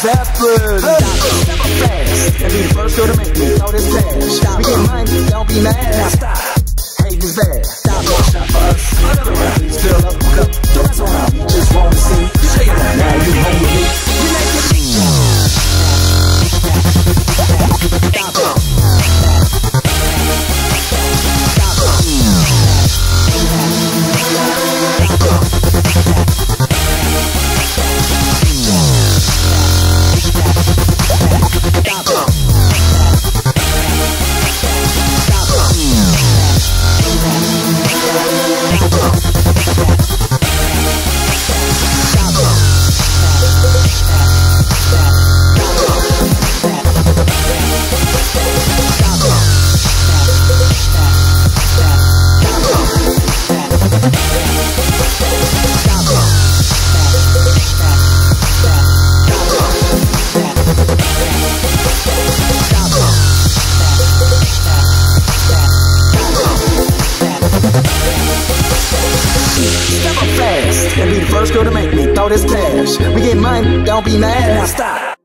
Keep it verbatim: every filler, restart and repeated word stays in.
Zeppelin. Step up fast and be the first girl to make me throw this cash. We get money, don't be mad. Now stop, hate is bad. Stop, one shot for us, another round. Please fill up the cup, don't mess around. We just wanna see you shake it out. Now you home with me. You make it beat. Stop it. Step up fast and be the first girl to make me throw this cash. We get money, don't be mad. Now stop.